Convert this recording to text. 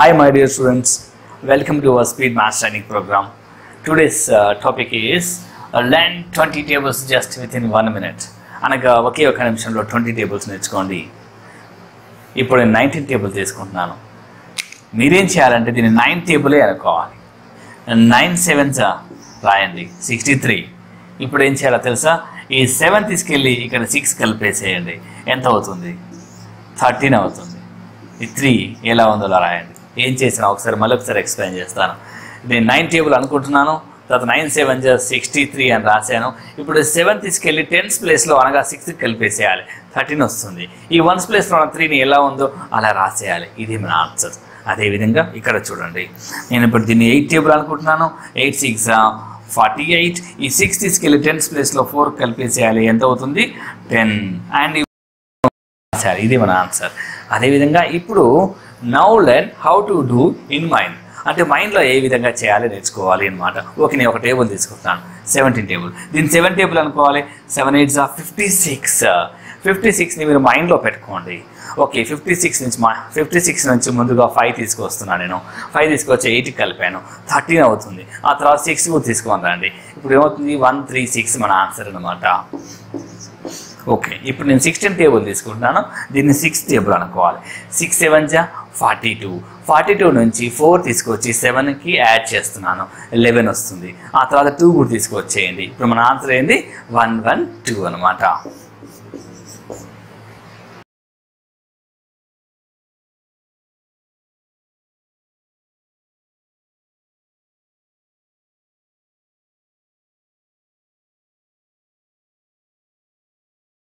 Hi my dear students, welcome to our speed math training program. Today's topic is learn 20 tables just within 1 minute. అనగా ఒకే ఒక నిమిషంలో 20 tables నేర్చుకోండి. ఇప్పుడు నేను 19 table తీసుకుంటున్నాను. మీరేం చేయాలంటే దీన్ని 9 టేబులే అనుకోవాలి. 9 7s రాయండి 63. ఇప్పుడు ఏం చేయాలో తెలుసా? ఈ 7 తీసుకెళ్ళి ఇక్కడ 6 కలిపేసేయండి. ఎంత అవుతుంది? 13 అవుతుంది. ఈ 3 ఎలా ఉందో రాయండి. ఏం చేసినా మళ్ళీ ఒకసారి ఎక్స్ప్లెయిన్ చేస్తాను. నేను 9 టేబుల్ అనుకుంటున్నాను, తర్వాత 9 7s 63 అని రాశాను. ఇప్పుడు 7 తీసుకెళ్ళి 10s ప్లేస్లో అనగా 6 కలిపేసేయాలి, 13 వస్తుంది. ఈ 1s ప్లేస్లో ఉన్న 3ని ఎలా ఉందో అలా రాసేయాలి. ఇది మన ఆన్సర్. అదేవిధంగా ఇక్కడ చూడండి, నేను ఇప్పుడు దీన్ని 8 టేబుల్ అనుకుంటున్నాను. 8 6 48. ఈ 6 తీసుకెళ్ళి 10s ప్లేస్లో 4 కలిపేసేయాలి. ఎంత అవుతుంది? 10. అండ్ ఇది మన ఆన్సర్. అదేవిధంగా ఇప్పుడు now learn how to do in mind, అంటే మైండ్లో ఏ విధంగా చేయాలి నేర్చుకోవాలి అనమాట. ఓకే, నేను ఒక టేబుల్ తీసుకుంటాను, 17 టేబుల్. దీన్ని 7 టేబుల్ అనుకోవాలి. 7 8s 56. 56ని మీరు మైండ్లో పెట్టుకోండి. ఓకే, 56 నుంచి ముందుగా 5 తీసుకొస్తున్నాను. నేను 5 తీసుకొచ్చి 8 కలిపాను, 13 అవుతుంది. ఆ తర్వాత 6 కూడా తీసుకొని రండి. ఇప్పుడు ఏమవుతుంది? 1 3 6 మన ఆన్సర్ అనమాట. ఓకే, ఇప్పుడు నేను 16 టేబుల్ తీసుకుంటున్నాను. దీన్ని 6 టేబుల్ అనుకోవాలి. 6 7s 42. 42 నుంచి 4 తీసుకొచ్చి 7కి యాడ్ చేస్తున్నాను, 11 వస్తుంది. ఆ తర్వాత 2 కూడా తీసుకొచ్చేయండి. ఇప్పుడు మన ఆన్సర్ ఏంది? 1 1 2 అనమాట.